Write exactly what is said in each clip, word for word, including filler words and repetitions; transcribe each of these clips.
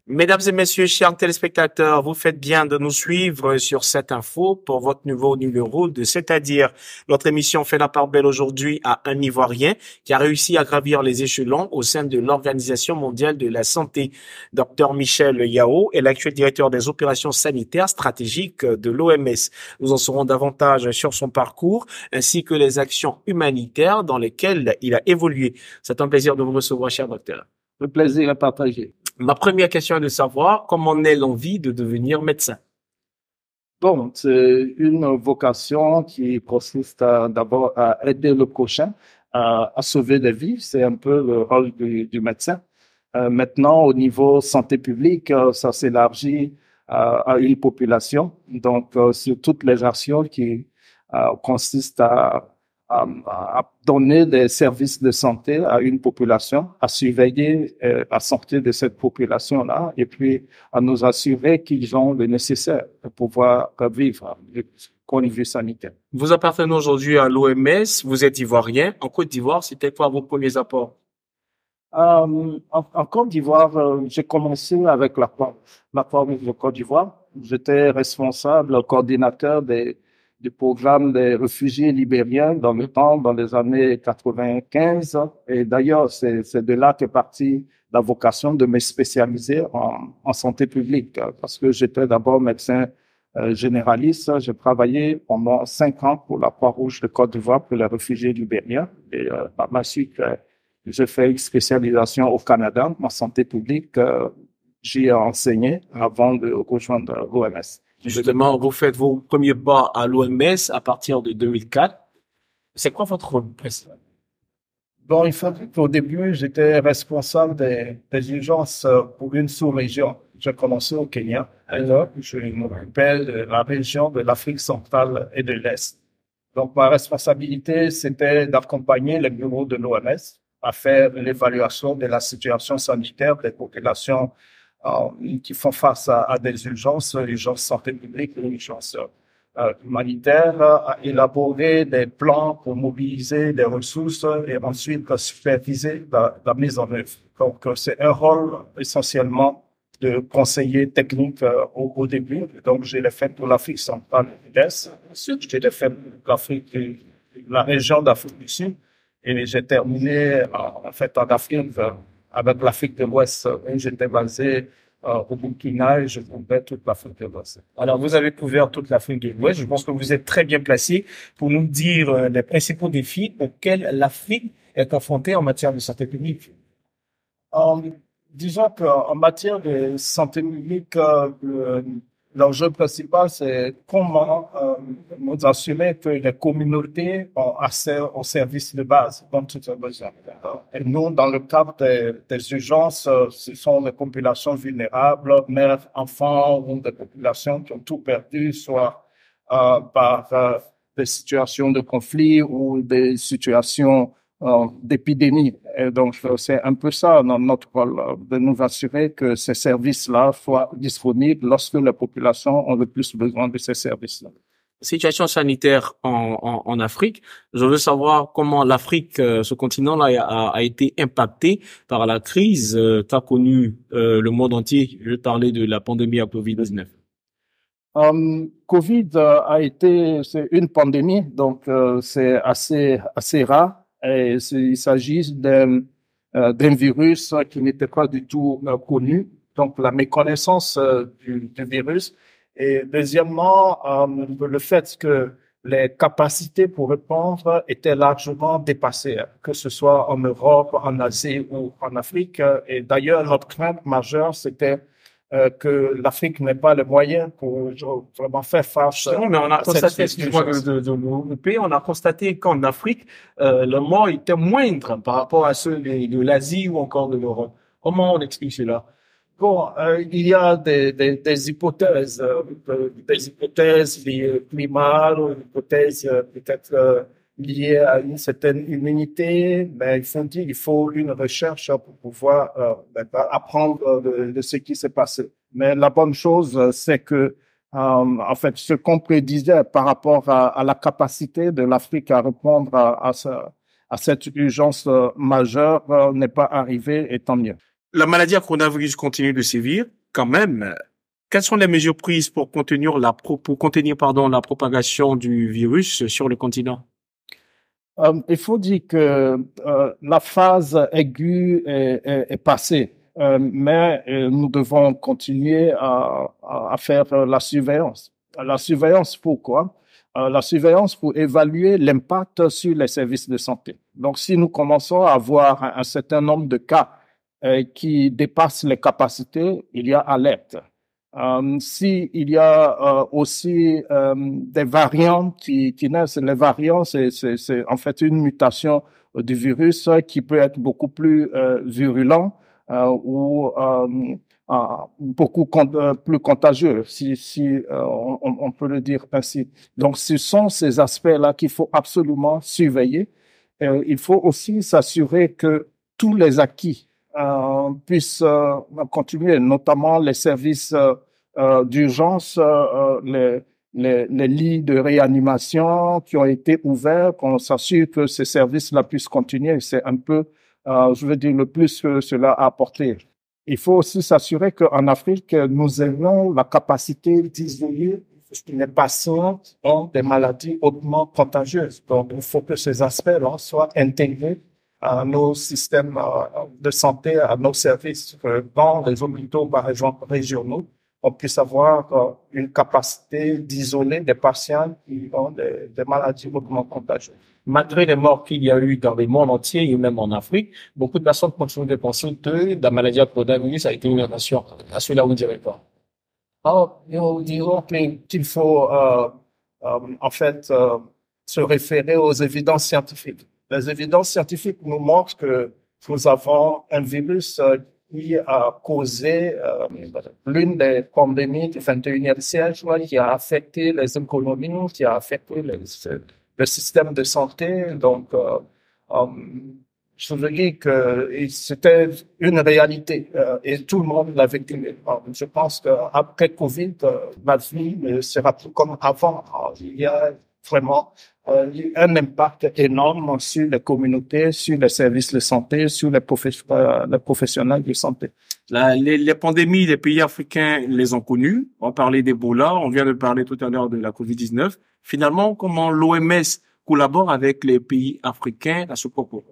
Mesdames et messieurs, chers téléspectateurs, vous faites bien de nous suivre sur cette info pour votre nouveau numéro de C'est-à-dire. Notre émission fait la part belle aujourd'hui à un Ivoirien qui a réussi à gravir les échelons au sein de l'Organisation mondiale de la santé. Docteur Michel Yao est l'actuel directeur des opérations sanitaires stratégiques de l'O M S. Nous en saurons davantage sur son parcours ainsi que les actions humanitaires dans lesquelles il a évolué. C'est un plaisir de vous recevoir, cher docteur. Le plaisir est partagé. Ma première question est de savoir comment naît l'envie de devenir médecin. Bon, c'est une vocation qui consiste à, d'abord à aider le prochain à, à sauver des vies. C'est un peu le rôle du, du médecin. Euh, maintenant, au niveau santé publique, euh, ça s'élargit à, à une population. Donc, euh, sur toutes les actions qui euh, consistent à À, à donner des services de santé à une population, à surveiller euh, la santé de cette population-là et puis à nous assurer qu'ils ont le nécessaire pour pouvoir vivre du point de vue sanitaire. Vous appartenez aujourd'hui à l'O M S, vous êtes ivoirien. En Côte d'Ivoire, c'était quoi vos premiers apports? Euh, en, en Côte d'Ivoire, euh, j'ai commencé avec la la forme de Côte d'Ivoire. J'étais responsable, coordinateur des du programme des réfugiés libériens dans le temps, dans les années quatre-vingt-quinze. Et d'ailleurs, c'est, c'est de là qu'est partie la vocation de me spécialiser en, en santé publique, parce que j'étais d'abord médecin euh, généraliste. J'ai travaillé pendant cinq ans pour la Croix-Rouge de Côte d'Ivoire pour les réfugiés libériens. Et euh, par la suite, euh, j'ai fait une spécialisation au Canada en santé publique. Euh, j'y ai enseigné avant de rejoindre l'O M S. Justement, vous faites vos premiers pas à l'O M S à partir de deux mille quatre. C'est quoi votre rôle principal? Bon, il faut qu'au début, j'étais responsable des, des urgences pour une sous-région. J'ai commencé au Kenya. Alors, je m'occupais de la région de l'Afrique centrale et de l'Est. Donc, ma responsabilité, c'était d'accompagner les bureaux de l'O M S à faire l'évaluation de la situation sanitaire des populations Euh, qui font face à, à des urgences, urgences santé publique, urgences euh, humanitaires, à élaborer des plans pour mobiliser des ressources et ensuite superviser la, la mise en œuvre. Donc, c'est un rôle essentiellement de conseiller technique euh, au, au début. Donc, j'ai le fait pour l'Afrique centrale et de l'Est. Ensuite, j'ai le fait pour l'Afrique, la région d'Afrique du Sud. Et j'ai terminé en, en fait en Afrique avec l'Afrique de l'Ouest, où j'étais basé euh, au Burkina et je couvrais toute l'Afrique de l'Ouest. Alors, vous avez couvert toute l'Afrique de l'Ouest. Je pense que vous êtes très bien placé pour nous dire euh, les principaux défis auxquels l'Afrique est confrontée en matière de santé publique. Euh, disons qu'en matière de santé publique, euh, le, l'enjeu principal, c'est comment euh, nous assurer que les communautés ont accès aux services de base dont ils ont besoin. Et nous, dans le cadre des, des urgences, ce sont les populations vulnérables, mères, enfants ou des populations qui ont tout perdu, soit euh, par euh, des situations de conflit ou des situations euh, d'épidémie. Et donc, c'est un peu ça dans notre rôle, de nous assurer que ces services-là soient disponibles lorsque les populations ont le plus besoin de ces services-là. Situation sanitaire en, en, en Afrique. Je veux savoir comment l'Afrique, euh, ce continent-là, a, a été impacté par la crise euh, qu'a connue euh, le monde entier. Je vais parler de la pandémie à covid dix-neuf. Um, Covid euh, a été, c'est une pandémie, donc euh, c'est assez assez rare. Et il s'agit d'un, euh, d'un virus qui n'était pas du tout euh, connu, donc la méconnaissance euh, du, du virus. Et deuxièmement, euh, le fait que les capacités pour répondre étaient largement dépassées, que ce soit en Europe, en Asie ou en Afrique. Et d'ailleurs, notre crainte majeure, c'était Euh, que l'Afrique n'ait pas les moyens pour vraiment faire face. Non, mais on a constaté, excuse-moi de, de, de nous couper, on a constaté qu'en Afrique, euh, le mort était moindre par rapport à ceux de, de l'Asie ou encore de l'Europe. Comment on explique cela? Bon, euh, il y a des, des, des hypothèses, euh, des hypothèses liées au climat, ou des hypothèses euh, peut-être euh, liées à une certaine immunité, mais il faut dire, il faut une recherche pour pouvoir euh, ben, apprendre de, de ce qui s'est passé. Mais la bonne chose, c'est que euh, en fait, ce qu'on prédisait par rapport à, à la capacité de l'Afrique à répondre à, à, ce, à cette urgence majeure euh, n'est pas arrivé, et tant mieux. La maladie à coronavirus continue de sévir. quand même, quelles sont les mesures prises pour contenir la, pro- pour contenir, pardon, la propagation du virus sur le continent? Euh, il faut dire que euh, la phase aiguë est, est, est passée, euh, mais euh, nous devons continuer à, à, à faire euh, la surveillance. La surveillance, pourquoi? Euh, la surveillance pour évaluer l'impact sur les services de santé. Donc, si nous commençons à avoir un, un certain nombre de cas euh, qui dépassent les capacités, il y a alerte. Euh, si il y a euh, aussi euh, des variants qui, qui naissent, les variants, c'est, c'est, c'est en fait une mutation du virus qui peut être beaucoup plus euh, virulent euh, ou euh, euh, beaucoup con- euh, plus contagieux, si, si euh, on, on peut le dire ainsi. Donc, ce sont ces aspects-là qu'il faut absolument surveiller. Euh, il faut aussi s'assurer que tous les acquis euh, puissent euh, continuer, notamment les services euh, euh, d'urgence, euh, les, les, les lits de réanimation qui ont été ouverts, qu'on s'assure que ces services-là puissent continuer. C'est un peu, euh, je veux dire, le plus que cela a apporté. Il faut aussi s'assurer qu'en Afrique, nous ayons la capacité d'isoler les patients qui ont des maladies hautement contagieuses. Donc, il faut que ces aspects-là soient intégrés à nos systèmes de santé, à nos services dans les hôpitaux par exemple régionaux, on puisse avoir une capacité d'isoler des patients qui ont des, des maladies hautement contagieuses. Malgré les morts qu'il y a eu dans le monde entier et même en Afrique, beaucoup de personnes continuent de penser que la maladie à coronavirus a été une invention. À cela, vous ne direz pas. Alors, nous dirons qu'il faut euh, euh, en fait euh, se référer aux évidences scientifiques. Les évidences scientifiques nous montrent que nous avons un virus euh, qui a causé euh, l'une des pandémies du vingt et unième siècle, qui a affecté les économies, qui a affecté les, le système de santé. Donc, euh, euh, je veux dire que c'était une réalité euh, et tout le monde l'a vécu. Je pense qu'après Covid, euh, la vie ne sera plus comme avant. Alors, il y a vraiment euh, un impact énorme sur les communautés, sur les services de santé, sur les, professe euh, les professionnels de santé. La, les, les pandémies, les pays africains les ont connues. On parlait d'Ebola, on vient de parler tout à l'heure de la covid dix-neuf. Finalement, comment l'O M S collabore avec les pays africains à ce propos?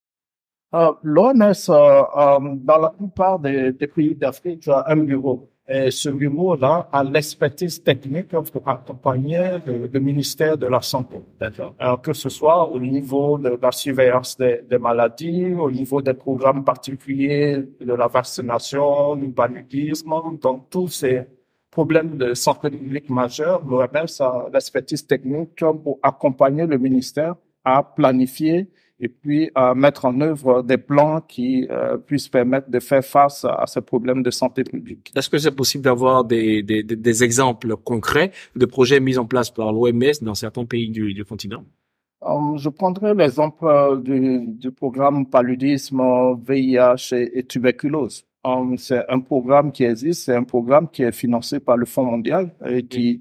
Euh, L'O M S, euh, euh, dans la plupart des, des pays d'Afrique, a un bureau. Et ce bureau-là a l'expertise technique pour accompagner le, le ministère de la Santé. Euh, que ce soit au niveau de la surveillance des, des maladies, au niveau des programmes particuliers de la vaccination, du paludisme, donc tous ces problèmes de santé publique majeurs, l'O M S a l'expertise technique pour accompagner le ministère à planifier et puis à mettre en œuvre des plans qui euh, puissent permettre de faire face à ces problèmes de santé publique. Est-ce que c'est possible d'avoir des, des, des exemples concrets de projets mis en place par l'O M S dans certains pays du, du continent? Um, je prendrai l'exemple du, du programme paludisme, V I H et, et tuberculose. Um, c'est un programme qui existe, c'est un programme qui est financé par le Fonds mondial et qui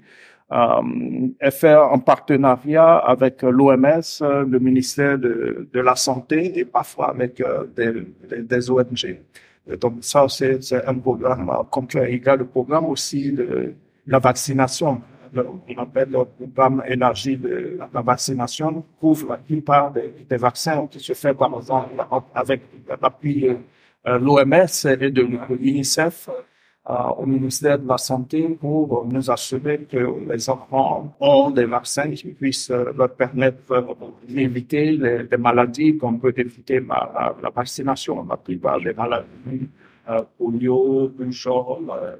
Um, est fait en partenariat avec l'O M S, le ministère de, de la Santé et parfois avec euh, des, des, des O N G. Et donc ça, c'est, c'est un programme euh, complet. Il y a le programme aussi de la vaccination. Le, on appelle le programme élargi de la vaccination, couvre la plupart des, des vaccins qui se fait par exemple avec l'appui de euh, l'O M S et de l'UNICEF. Euh, au ministère de la Santé pour nous assurer que les enfants ont des vaccins qui puissent euh, leur permettre euh, d'éviter les, les maladies qu'on peut éviter par la, la vaccination, la plupart des maladies, euh, polio, rougeole, euh,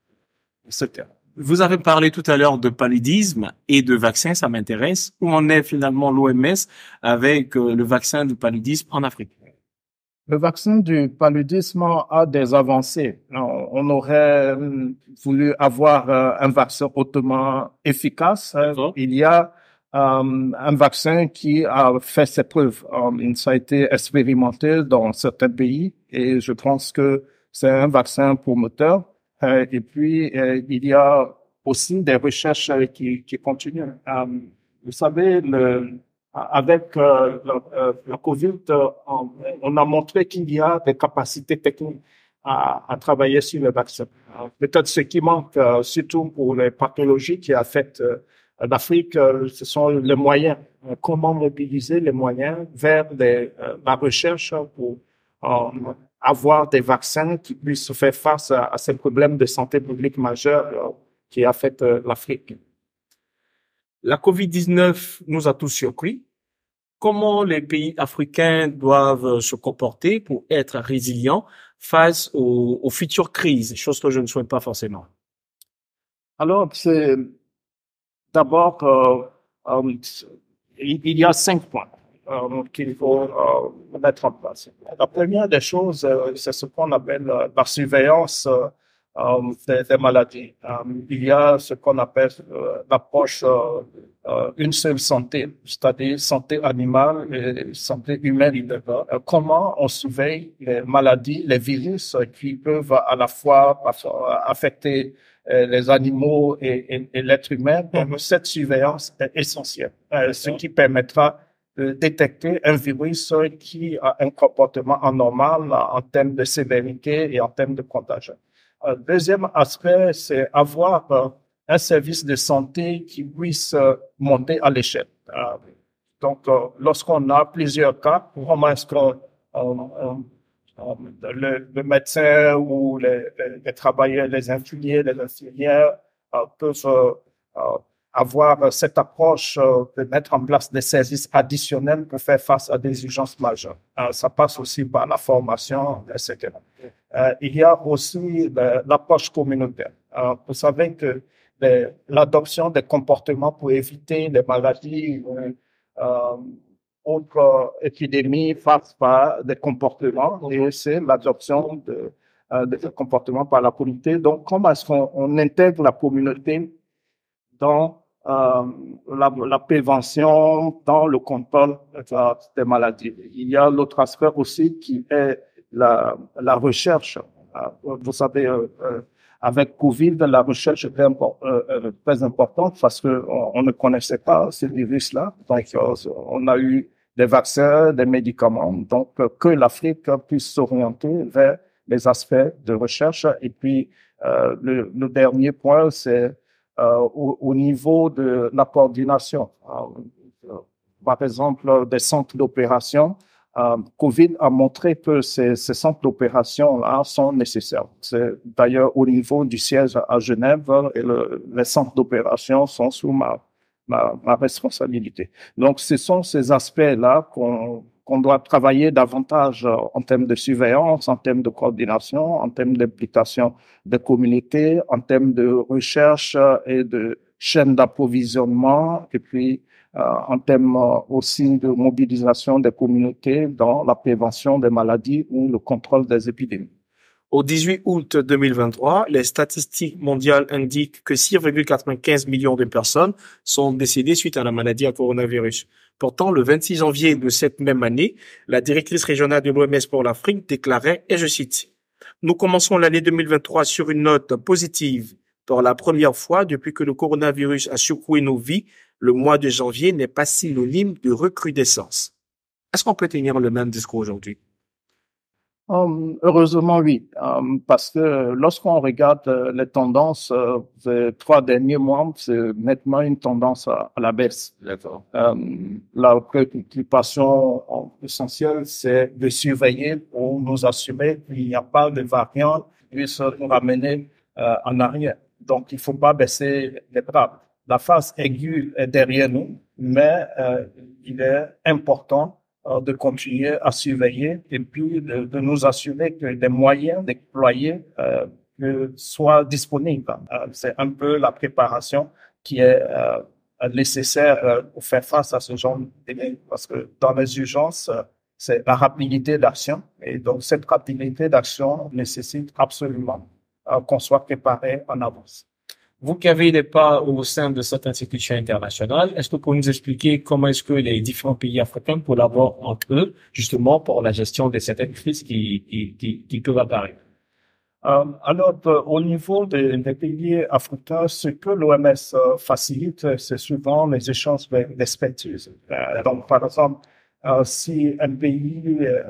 et cetera. Vous avez parlé tout à l'heure de paludisme et de vaccins, ça m'intéresse. Où en est finalement l'O M S avec euh, le vaccin du paludisme en Afrique? Le vaccin du paludisme a des avancées. On aurait voulu avoir un vaccin hautement efficace. D'accord. Il y a um, un vaccin qui a fait ses preuves. Um, ça a été expérimenté dans certains pays et je pense que c'est un vaccin promoteur. Et puis, il y a aussi des recherches qui, qui continuent. Um, vous savez, le avec euh, le, euh, le Covid, euh, on, on a montré qu'il y a des capacités techniques. à, à travailler sur le vaccin. Peut-être ce qui manque, euh, surtout pour les pathologies qui affectent euh, l'Afrique, euh, ce sont les moyens. Euh, comment mobiliser les moyens vers les, euh, la recherche pour euh, avoir des vaccins qui puissent faire face à, à ces problèmes de santé publique majeurs euh, qui affectent euh, l'Afrique. La covid dix-neuf nous a tous surpris. Comment les pays africains doivent se comporter pour être résilients face aux, aux futures crises, chose que je ne souhaite pas forcément. Alors, c'est d'abord, euh, euh, il y a cinq points euh, qu'il faut euh, mettre en place. La première des choses, euh, c'est ce qu'on appelle euh, la surveillance euh, euh, des, des maladies. Euh, il y a ce qu'on appelle euh, l'approche euh, euh, une seule santé, c'est-à-dire santé animale et santé humaine. Euh, comment on surveille les maladies, les virus qui peuvent à la fois affecter euh, les animaux et, et, et l'être humain. Donc, cette surveillance est essentielle, euh, ce qui permettra de détecter un virus qui a un comportement anormal en termes de sévérité et en termes de contagion. Euh, deuxième aspect, c'est avoir euh, un service de santé qui puisse euh, monter à l'échelle. Euh, donc, euh, lorsqu'on a plusieurs cas, comment est-ce qu'on on, on, le, le médecin ou les, les, les travailleurs, les infirmiers, les infirmières euh, peuvent euh, euh, avoir cette approche euh, de mettre en place des services additionnels pour faire face à des urgences majeures. Euh, ça passe aussi par la formation, et cetera. Euh, il y a aussi l'approche communautaire. Euh, vous savez que l'adoption des comportements pour éviter les maladies ou euh, autres épidémies passe par des comportements et c'est l'adoption de, euh, de ces comportements par la communauté. Donc, comment est-ce qu'on on intègre la communauté dans euh, la, la prévention, dans le contrôle euh, des maladies? Il y a l'autre aspect aussi qui est la, la recherche. Euh, vous savez, euh, euh, avec Covid, la recherche est très, import, euh, très importante parce que on, on ne connaissait pas ce virus-là. Donc, euh, on a eu des vaccins, des médicaments. Donc, euh, que l'Afrique puisse s'orienter vers les aspects de recherche. Et puis, euh, le, le dernier point, c'est euh, au, au niveau de la coordination. Euh, par exemple, des centres d'opération. Euh, Covid a montré que ces, ces centres d'opération-là sont nécessaires. C'est d'ailleurs au niveau du siège à Genève et le, les centres d'opération sont sous ma, ma, ma responsabilité. Donc, ce sont ces aspects-là qu'on qu'on doit travailler davantage en termes de surveillance, en termes de coordination, en termes d'implication des communautés, en termes de recherche et de chaîne d'approvisionnement, et puis euh, en termes aussi de mobilisation des communautés dans la prévention des maladies ou le contrôle des épidémies. Au dix-huit août deux mille vingt-trois, les statistiques mondiales indiquent que six virgule quatre-vingt-quinze millions de personnes sont décédées suite à la maladie à coronavirus. Pourtant, le vingt-six janvier de cette même année, la directrice régionale de l'O M S pour l'Afrique déclarait, et je cite, « Nous commençons l'année deux mille vingt-trois sur une note positive. Pour la première fois depuis que le coronavirus a secoué nos vies, le mois de janvier n'est pas synonyme de recrudescence. » Est-ce qu'on peut tenir le même discours aujourd'hui? Um, heureusement, oui, um, parce que lorsqu'on regarde euh, les tendances euh, des trois derniers mois, c'est nettement une tendance à, à la baisse. Um, la préoccupation essentielle, c'est de surveiller pour nous assurer qu'il n'y a pas de variants qui puissent nous ramener euh, en arrière. Donc, il ne faut pas baisser les bras. La phase aiguë est derrière nous, mais euh, il est important de continuer à surveiller et puis de, de nous assurer que les moyens déployés euh, soient disponibles. Euh, c'est un peu la préparation qui est euh, nécessaire euh, pour faire face à ce genre d'événements parce que dans les urgences, euh, c'est la rapidité d'action et donc cette rapidité d'action nécessite absolument euh, qu'on soit préparé en avance. Vous qui avez des parts au sein de cette institution internationale, est-ce que vous pouvez nous expliquer comment est-ce que les différents pays africains collaborent entre eux, justement, pour la gestion de certaines crises qui, qui, qui, qui peuvent apparaître? Euh, alors, euh, au niveau des, des pays africains, ce que l'O M S euh, facilite, c'est souvent les échanges d'expertise. Euh, donc, par exemple, euh, si un pays, euh,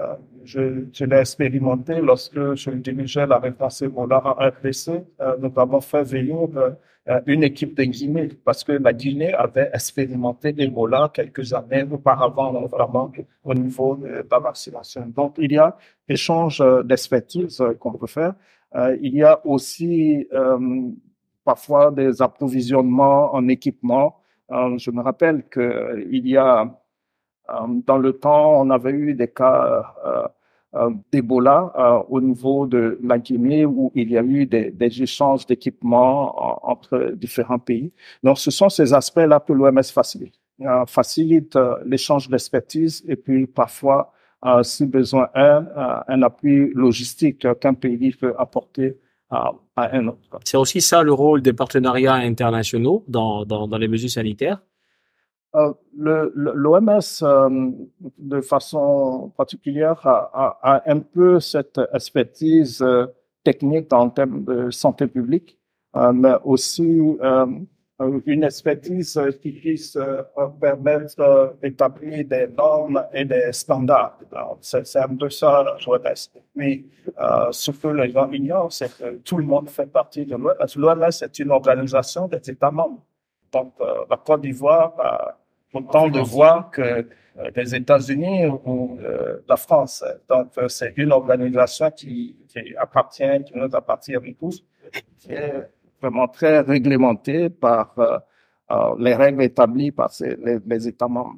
je, je l'ai expérimenté lorsque je dirigeais la réponse Ebola en R D C. Euh, nous avons fait venir euh, une équipe de Guinée parce que la Guinée avait expérimenté l'Ebola quelques années auparavant, vraiment au niveau de la vaccination. Donc, il y a échange d'expertise qu'on peut faire. Euh, il y a aussi euh, parfois des approvisionnements en équipement. Euh, je me rappelle que euh, il y a euh, dans le temps, on avait eu des cas euh, euh, d'Ebola euh, au niveau de la Guinée où il y a eu des, des échanges d'équipements en, entre différents pays. Donc, ce sont ces aspects-là que l'O M S facilite. Euh, facilite euh, l'échange d'expertise et puis parfois, euh, si besoin est, euh, un appui logistique qu'un pays peut apporter à, à un autre. C'est aussi ça le rôle des partenariats internationaux dans, dans, dans les mesures sanitaires. Euh, le, le, l'O M S, euh, de façon particulière, a, a, a un peu cette expertise euh, technique en termes de santé publique, euh, mais aussi euh, une expertise qui puisse euh, permettre euh, d'établir des normes et des standards. Alors, c'est, c'est un peu ça l'O M S. Mais euh, ce que les gens ignorent, c'est que tout le monde fait partie de l'O M S. L'O M S est une organisation des États membres. Donc, euh, la Côte d'Ivoire a autant de voix que euh, les États-Unis ou euh, la France. Donc, euh, c'est une organisation qui, qui appartient, qui nous appartient à tous, qui est vraiment très réglementée par euh, euh, les règles établies par ces, les, les États membres.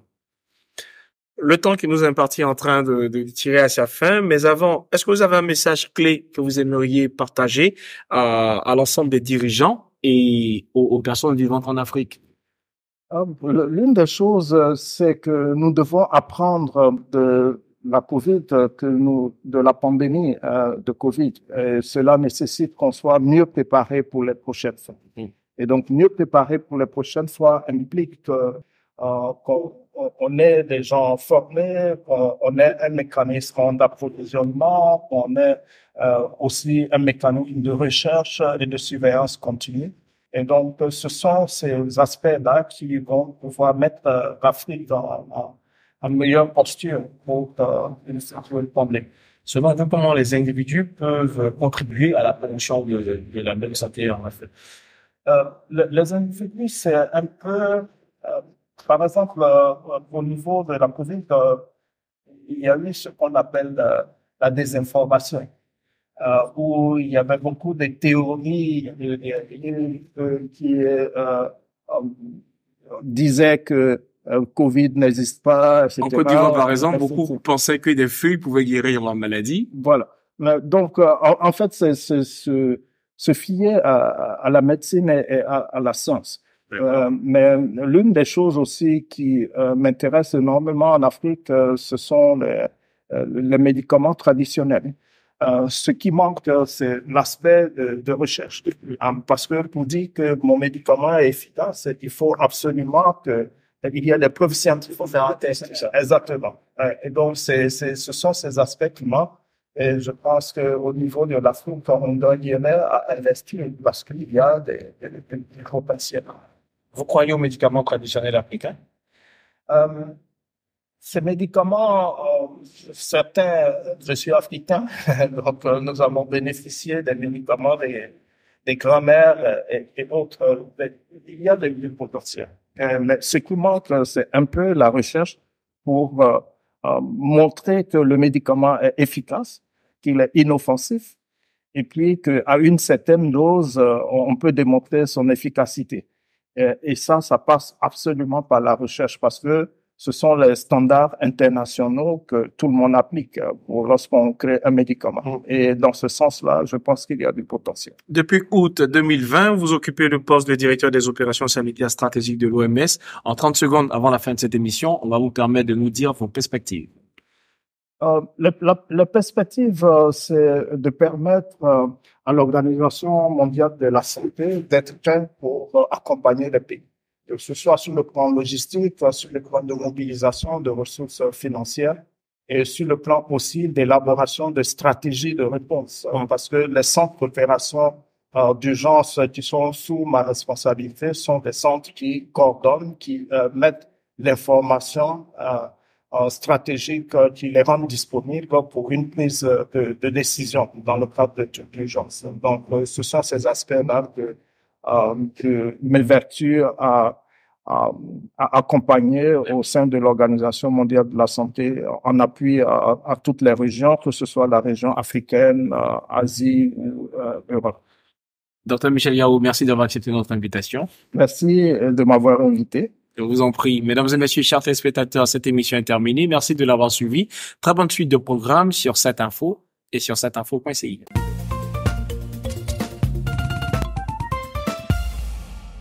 Le temps qui nous est imparti est en train de, de tirer à sa fin, mais avant, est-ce que vous avez un message clé que vous aimeriez partager à, à l'ensemble des dirigeants et aux, aux personnes vivant en Afrique? L'une des choses, c'est que nous devons apprendre de la COVID, que nous, de la pandémie euh, de COVID. Et cela nécessite qu'on soit mieux préparé pour les prochaines fois. Mmh. Et donc, mieux préparé pour les prochaines fois implique que, euh, qu'on on ait des gens formés, qu'on on ait un mécanisme d'approvisionnement, qu'on ait euh, aussi un mécanisme de recherche et de surveillance continue. Et donc, ce sont ces aspects-là qui vont pouvoir mettre euh, l'Afrique dans, dans une meilleure posture pour euh, une certaine pandémie. Seulement, comment les individus peuvent contribuer à la promotion de, de la bonne santé en Afrique? Euh, le, les individus, c'est un peu, euh, par exemple, euh, au niveau de la COVID, euh, il y a eu ce qu'on appelle euh, la désinformation. Euh, où il y avait beaucoup de théories euh, euh, qui euh, euh, disaient que euh, Covid n'existe pas, et cetera. En Côte d'Ivoire, par exemple, beaucoup pensaient que des feuilles pouvaient guérir la maladie. Voilà. Donc, euh, en, en fait, c'est, c'est, se, se fier à, à la médecine et, et à, à la science. Euh, mais l'une des choses aussi qui euh, m'intéresse énormément en Afrique, euh, ce sont les, euh, les médicaments traditionnels. Euh, ce qui manque, c'est l'aspect de, de recherche. Parce que pour dire que mon médicament est efficace, il faut absolument que il y ait des preuves scientifiques pour faire un test. Exactement. Et donc, c'est, c'est, ce sont ces aspects qui manquent. Et je pense qu'au niveau de l'Afrique, on doit y aller à investir parce qu'il y a des, des, des, des gros patients. Vous croyez aux médicaments traditionnels africains? Euh, Ces médicaments, euh, certains, je suis africain, donc euh, nous avons bénéficié des médicaments des, des grands-mères et, et autres. Il y a des, des potentiels. Euh, mais ce qui manque, c'est un peu la recherche pour euh, euh, montrer que le médicament est efficace, qu'il est inoffensif, et puis qu'à une certaine dose, euh, on peut démontrer son efficacité. Et, et ça, ça passe absolument par la recherche parce que ce sont les standards internationaux que tout le monde applique pour lorsqu'on crée un médicament. Et dans ce sens-là, je pense qu'il y a du potentiel. Depuis août deux mille vingt, vous occupez le poste de directeur des opérations sanitaires stratégiques de l'O M S. En trente secondes avant la fin de cette émission, on va vous permettre de nous dire vos perspectives. Euh, la, la, la perspective, euh, c'est de permettre euh, à l'Organisation mondiale de la santé d'être prête pour euh, accompagner les pays. Que ce soit sur le plan logistique, sur le plan de mobilisation de ressources financières et sur le plan aussi d'élaboration de stratégies de réponse. Parce que les centres d'opération euh, d'urgence qui sont sous ma responsabilité sont des centres qui coordonnent, qui euh, mettent l'information euh, euh, stratégiques euh, qui les rendent disponibles pour une prise euh, de, de décision dans le cadre de l'urgence. Donc, euh, ce sont ces aspects-là que, euh, que m'évertue à, à, à accompagner au sein de l'Organisation mondiale de la santé en appui à, à toutes les régions, que ce soit la région africaine, euh, Asie ou euh, Europe. Docteur Michel Yao, merci d'avoir accepté notre invitation. Merci de m'avoir invité. Je vous en prie. Mesdames et messieurs, chers téléspectateurs, cette émission est terminée. Merci de l'avoir suivi. Très bonne suite de programmes sur cette info et sur cette info point c i.